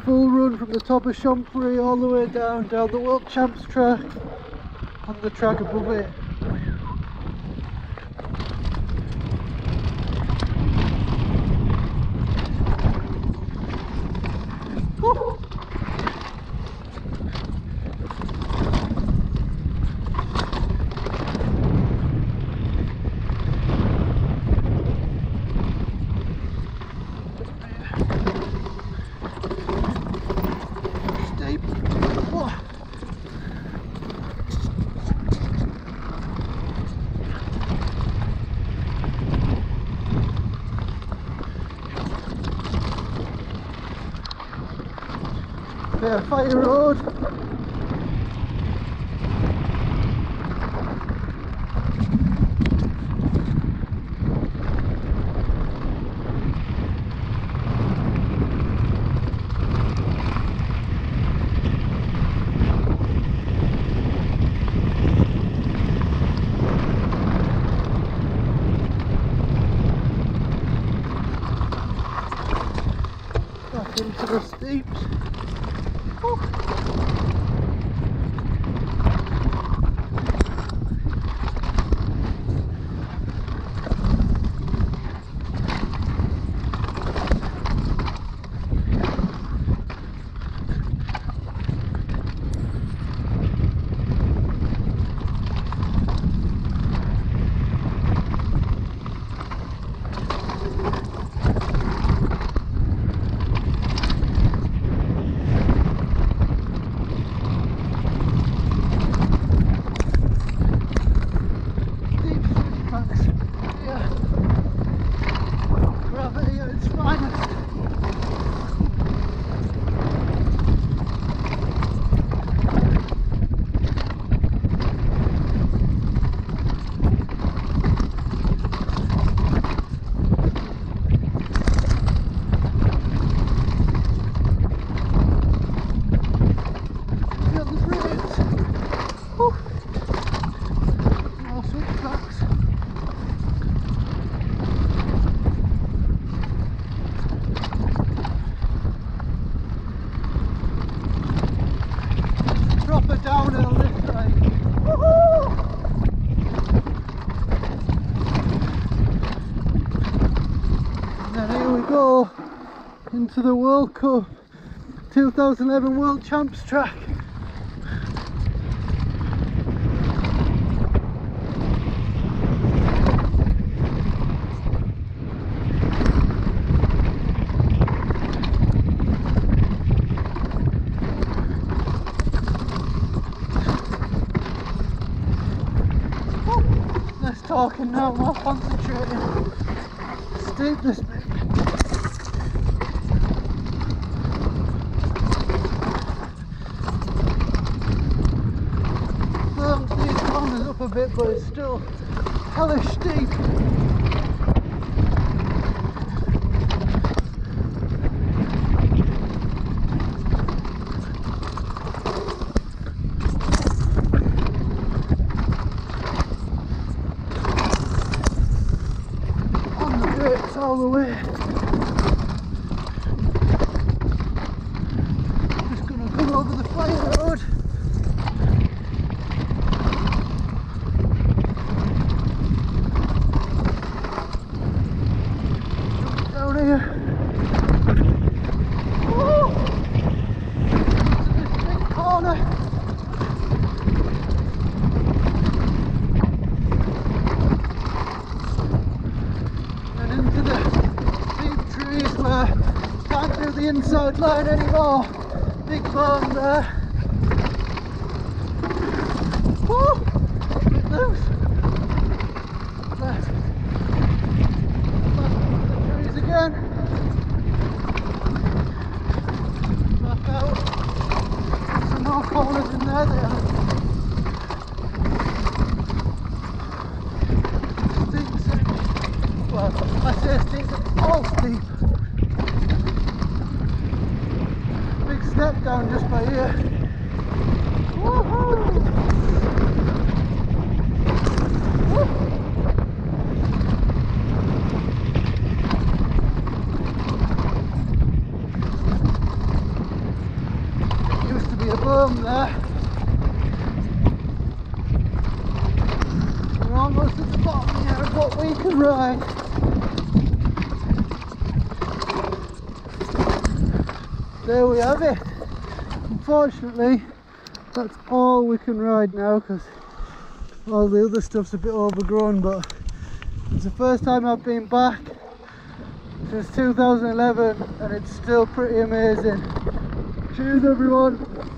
full run from the top of Champery all the way down the World Champs track on the track above it. Yeah, fire road. Back into the steeps. Downhill this side. Woohoo! And then here we go into the World Cup 2011 World Champs track. Less talking now, more concentrating. Steepness, baby. Bumps these corners up a bit, but it's still hellish steep. All the way. Just gonna come over the fire road. Jump down here. Woo! Into this big corner. Can't do the inside line anymore. Big bone there. Woo! Bit loose. Left. Back up the trees again. Back out. Some more corners in there. Steep section. Well, I say steep, it's all steep. Step down just by here. Woohoo! bottom there. We're almost at the bottom here of what we can ride. There we have it. Unfortunately, that's all we can ride now because all the other stuff's a bit overgrown, but it's the first time I've been back since 2011 and it's still pretty amazing. Cheers everyone.